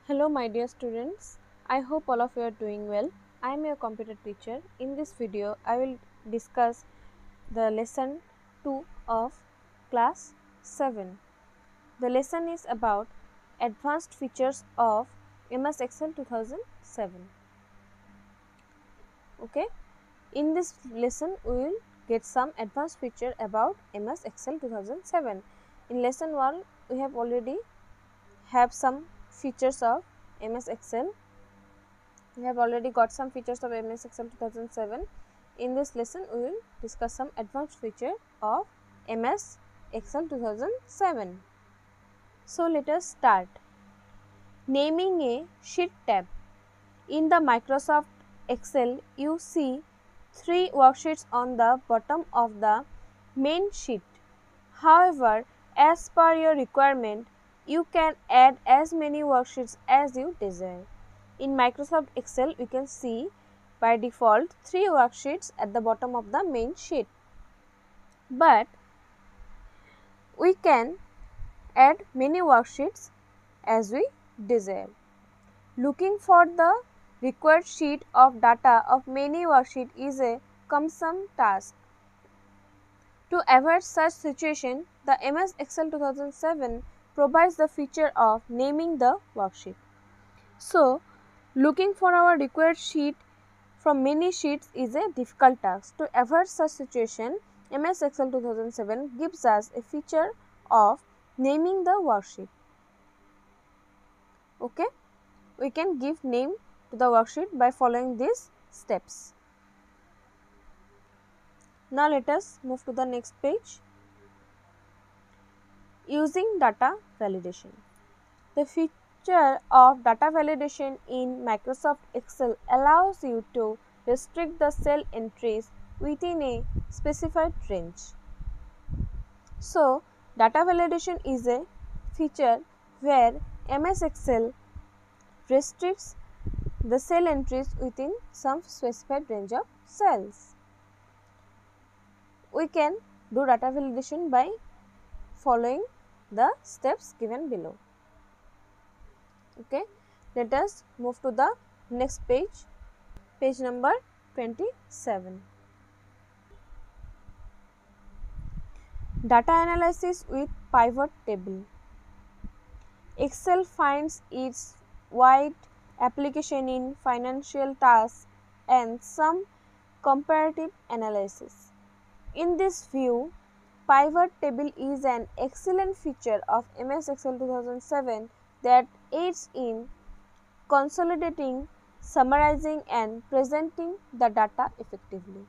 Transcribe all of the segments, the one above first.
Hello my dear students, I hope all of you are doing well. I am your computer teacher. In this video, I will discuss the lesson 2 of class 7. The lesson is about advanced features of MS Excel 2007. Okay, in this lesson we will get some advanced feature about MS Excel 2007. In lesson 1, we have already have some features of MS Excel. We have already got some features of MS Excel 2007. In this lesson, we will discuss some advanced feature of MS Excel 2007. So, let us start. Naming a sheet tab. In the Microsoft Excel, you see 3 worksheets on the bottom of the main sheet. However, as per your requirement, you can add as many worksheets as you desire. In Microsoft Excel, we can see by default 3 worksheets at the bottom of the main sheet. But we can add many worksheets as we desire. Looking for the required sheet of data of many worksheets is a cumbersome task. To avoid such situation, the MS Excel 2007 provides the feature of naming the worksheet. So, looking for our required sheet from many sheets is a difficult task. To avoid such situation, MS Excel 2007 gives us a feature of naming the worksheet. Okay, we can give name to the worksheet by following these steps. Now let us move to the next page. Using data validation. The feature of data validation in Microsoft Excel allows you to restrict the cell entries within a specified range. So, data validation is a feature where MS Excel restricts the cell entries within some specified range of cells. We can do data validation by following the steps given below. Okay, let us move to the next page, page number 27. Data analysis with pivot table. Excel finds its wide application in financial tasks and some comparative analysis. In this view, pivot table is an excellent feature of MS Excel 2007 that aids in consolidating, summarizing and presenting the data effectively.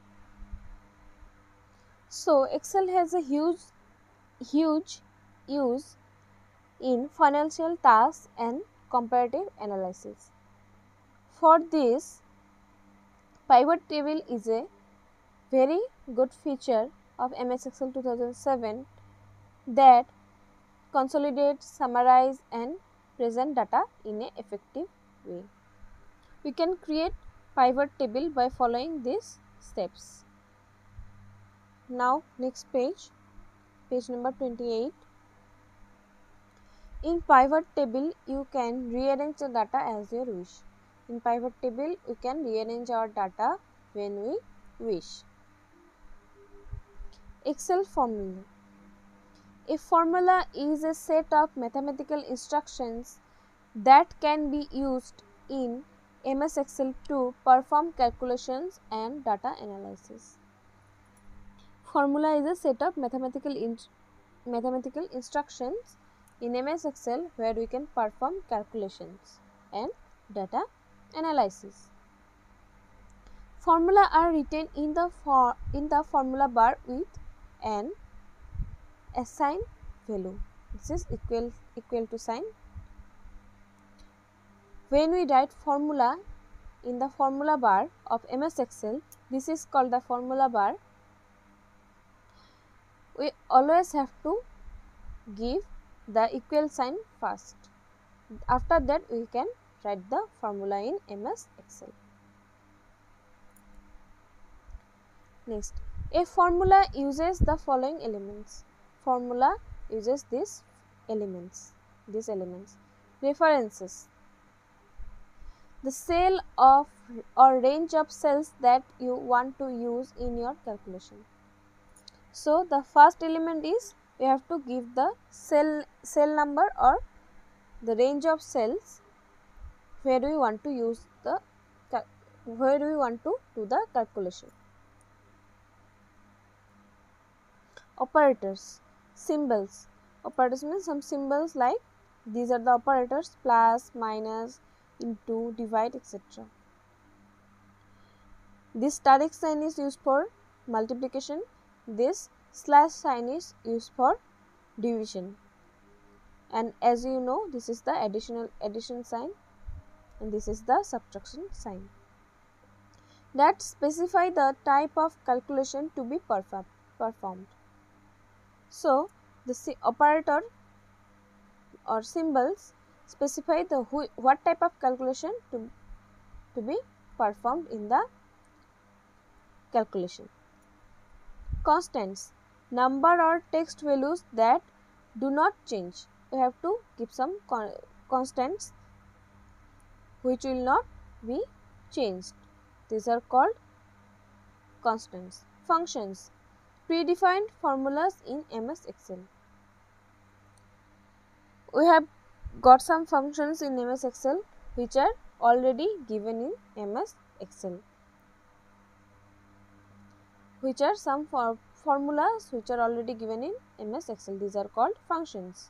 So, Excel has a huge use in financial tasks and comparative analysis. For this, pivot table is a very good feature of MS Excel 2007 that consolidates, summarize and present data in an effective way. We can create pivot table by following these steps. Now next page, page number 28. In pivot table, you can rearrange the data as you wish. In pivot table, we can rearrange our data when we wish. Excel formula. A formula is a set of mathematical instructions that can be used in MS Excel to perform calculations and data analysis. Formula is a set of mathematical instructions in MS Excel where we can perform calculations and data analysis. Formula are written in the formula bar with an assign value. This is equal to sign. When we write formula in the formula bar of MS Excel, this is called the formula bar. We always have to give the equal sign first. After that, we can write the formula in MS Excel. Next, a formula uses the following elements. Formula uses these elements. References. the cell of or range of cells that you want to use in your calculation. So the first element is we have to give the cell number or the range of cells where we want to use the where we want to do the calculation. Operators, symbols. Operators means some symbols like these are the operators: plus, minus, into, divide, etc. This static sign is used for multiplication. This slash sign is used for division. And as you know, this is the addition sign and this is the subtraction sign. That specify the type of calculation to be performed. So the operator or symbols specify the what type of calculation to be performed in the calculation. Constants, number or text values that do not change. We have to give some constants which will not be changed. These are called constants. Functions, predefined formulas in MS Excel. We have got some functions in MS Excel which are already given in MS Excel, which are some formulas which are already given in MS Excel. These are called functions.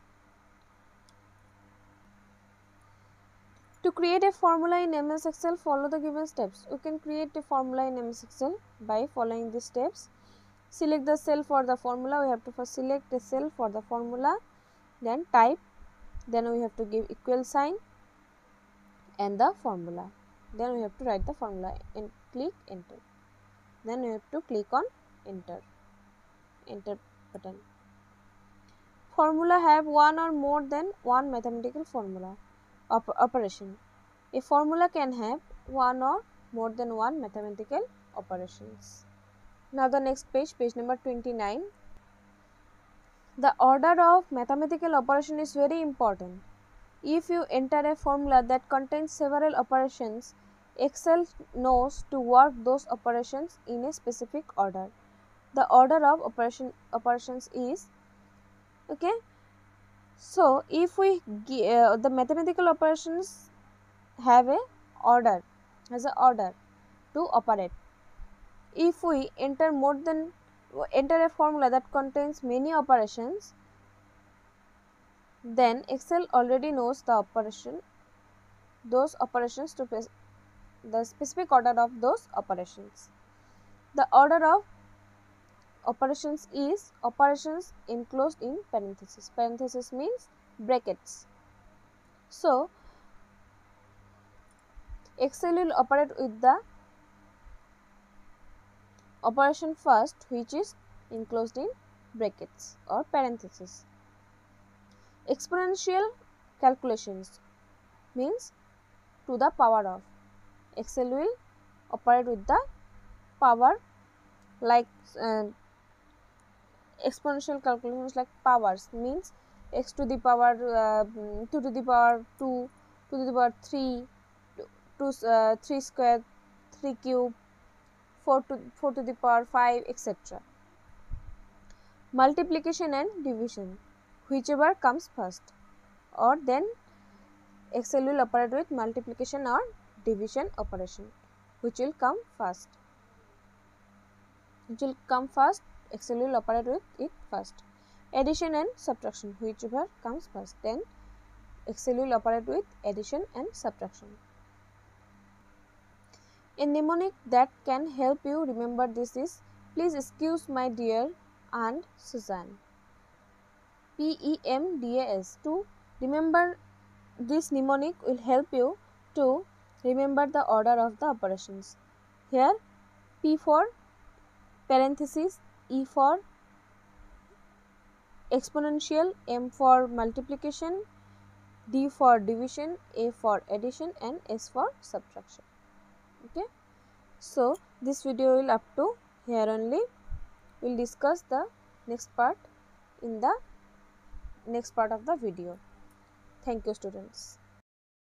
To create a formula in MS Excel, follow the given steps. We can create a formula in MS Excel by following these steps. Select the cell for the formula. We have to first select a cell for the formula, then type, then we have to give equal sign and the formula. Then we have to write the formula and click enter. Then we have to click on enter button. Formula have one or more than one mathematical formula operation. A formula can have one or more than one mathematical operations. Now the next page number 29. The order of mathematical operation is very important. If you enter a formula that contains several operations, Excel knows to work those operations in a specific order. The order of operations is okay. So if we the mathematical operations have a order, has a order to operate. If we enter a formula that contains many operations, then Excel already knows those operations to the specific order of those operations. The order of operations is operations enclosed in parentheses. Parentheses means brackets. So Excel will operate with the operation first, which is enclosed in brackets or parentheses. Exponential calculations means to the power of. Excel will operate with the power like exponential calculations like powers means x to the power 2 to the power 2, 2 to the power 3, 3 square, 3 cube, 4 to the power 5, etc. Multiplication and division, whichever comes first, or then Excel will operate with multiplication or division operation, which will come first. Excel will operate with it first. Addition and subtraction, whichever comes first, then Excel will operate with addition and subtraction. A mnemonic that can help you remember this is, please excuse my dear Aunt Suzanne. PEMDAS. To remember this mnemonic will help you to remember the order of the operations. Here P for parenthesis, E for exponential, M for multiplication, D for division, A for addition and S for subtraction. Okay. So this video will up to here only. We will discuss the next part in the next part of the video. Thank you, students.